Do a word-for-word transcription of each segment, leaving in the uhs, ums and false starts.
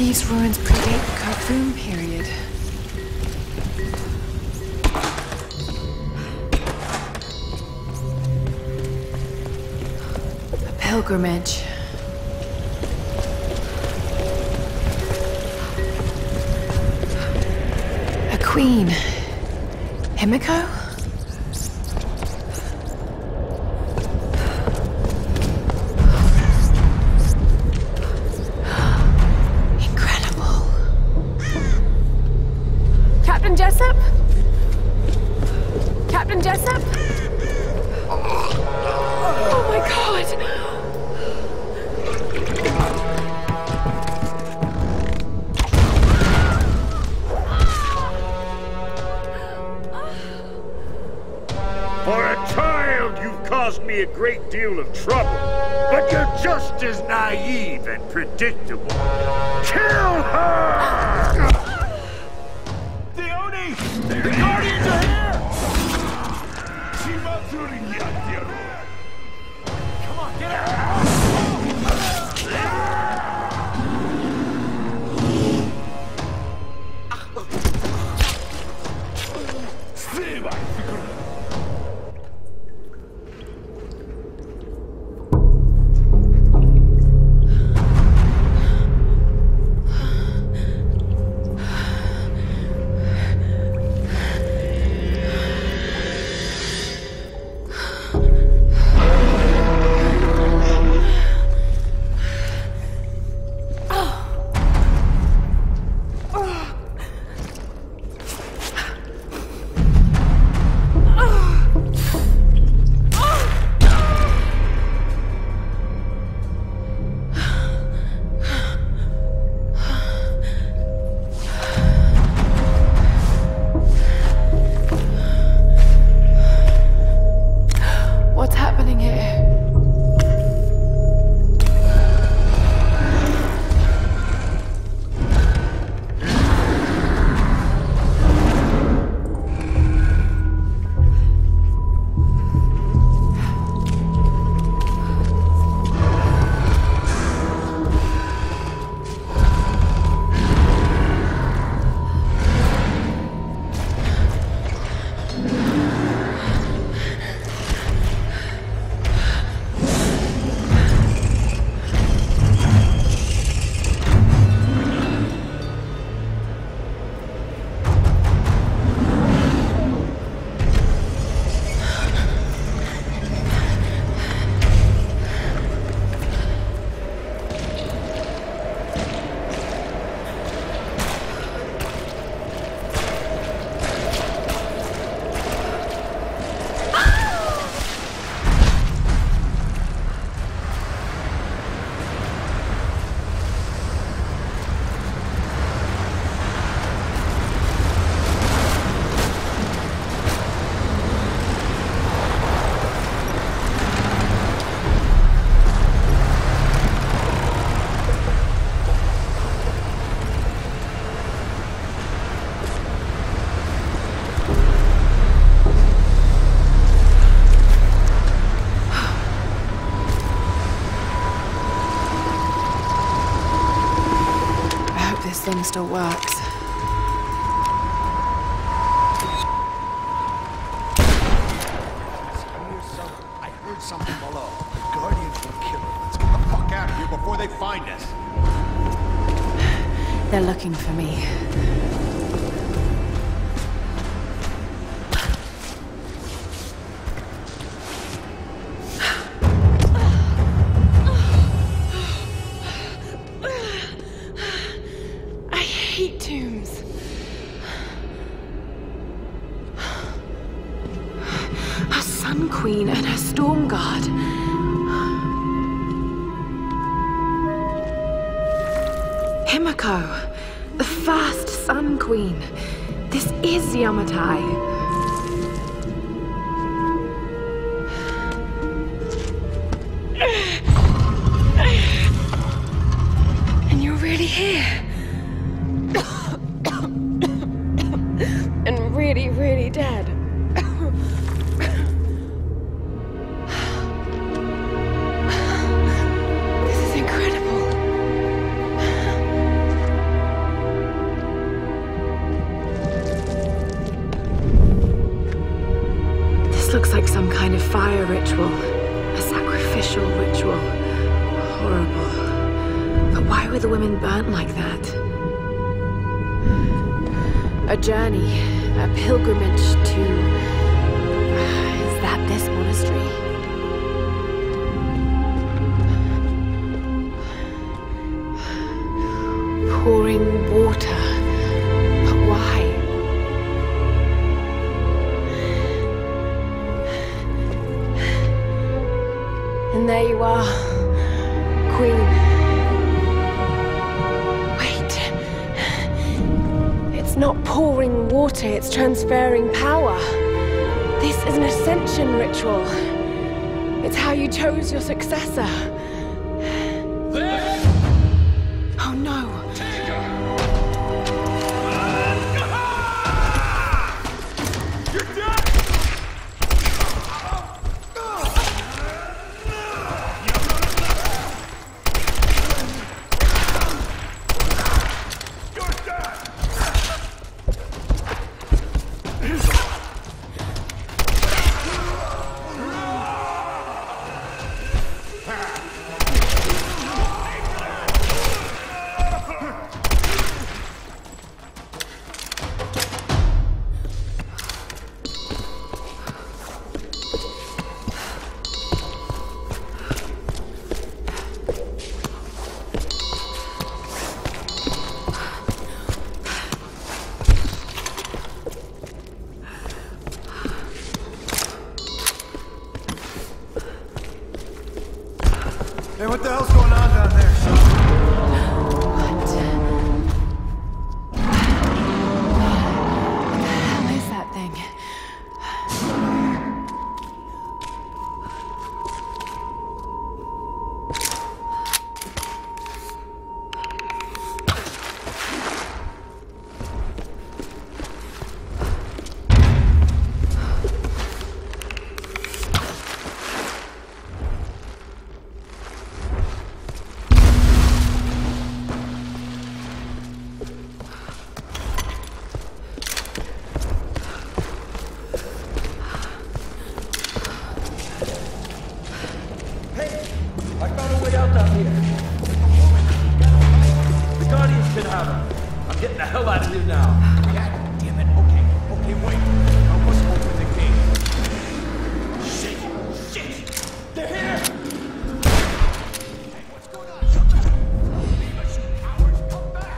These ruins predate the Khartoum period. A pilgrimage. A queen. Himiko? Captain Jessup? Captain Jessup? Oh my god! For a child, you've caused me a great deal of trouble. But you're just as naive and predictable. Kill her! The Guardians are here! Come on, get out! Thing still works. I heard something below. The Guardians will kill her. Let's get the fuck out of here before they find us. They're looking for me. Tombs. A Sun Queen and her Storm Guard. Himiko, the first Sun Queen. This is Yamatai. And you're really here. And really, really dead. This is incredible. kind of fire ritual. A sacrificial ritual. Horrible. But why were the women burnt like that? A journey. A pilgrimage to... Is that this monastery? Pouring water. But why? And there you are, Queen. Wait. It's not pouring water, it's transferring power. This is an ascension ritual. It's how you chose your successor. Oh no. Hey, what the hell's going on down there? What? What the hell is that thing? I found a way out down here. The Guardians can have him. I'm getting the hell out of here now. God damn it. Okay, okay, wait. I was open the gate. Shit, shit. They're here! Hey, what's going on? Come back. Leave us, you cowards. Come back.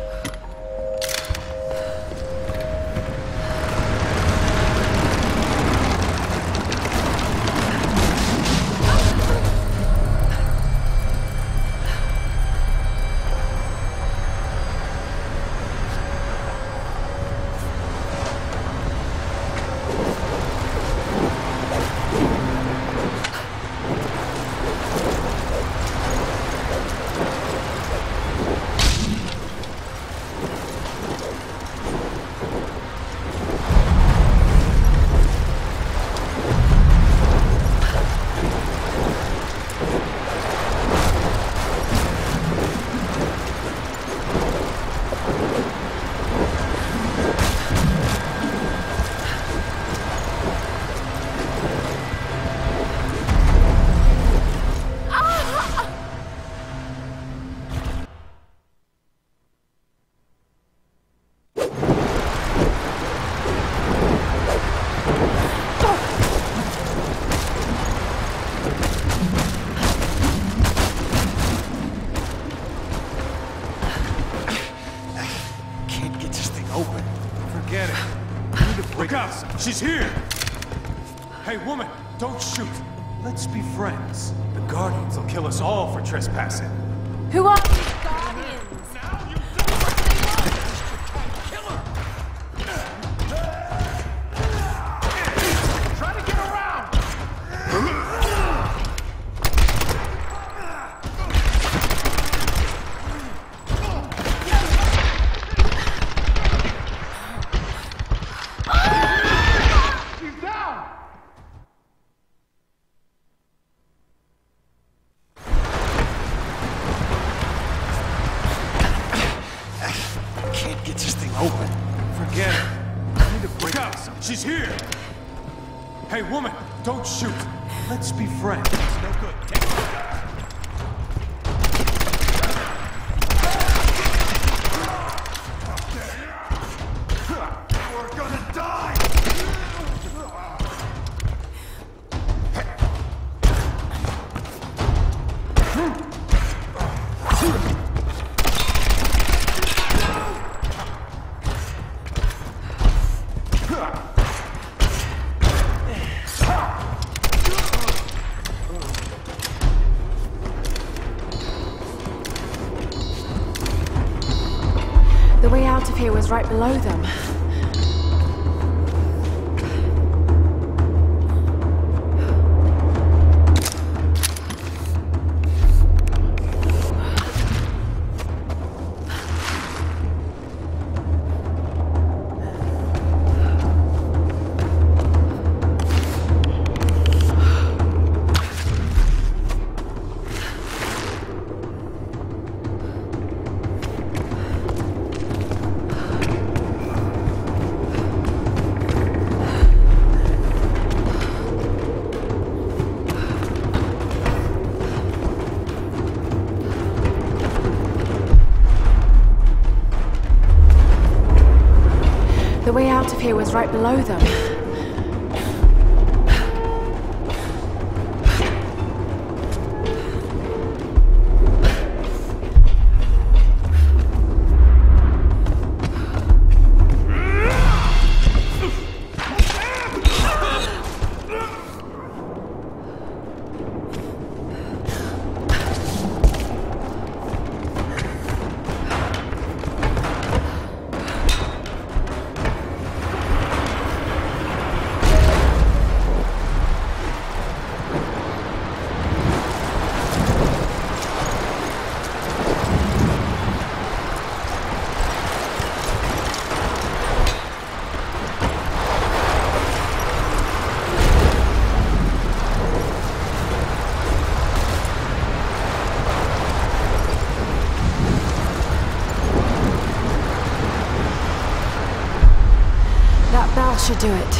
Forget it. We need to break out. She's here! Hey, woman, don't shoot. Let's be friends. The Guardians will kill us all for trespassing. Who are these Guardians? Try to get around! Get this thing open. Forget it. I need to break out. She's here! Hey, woman, don't shoot. Let's be friends. No good. Take it. We're gonna die! The way out of here was right below them. The way out of here was right below them. That bell should do it.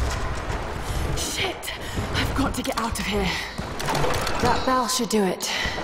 To get out of here. That bell should do it.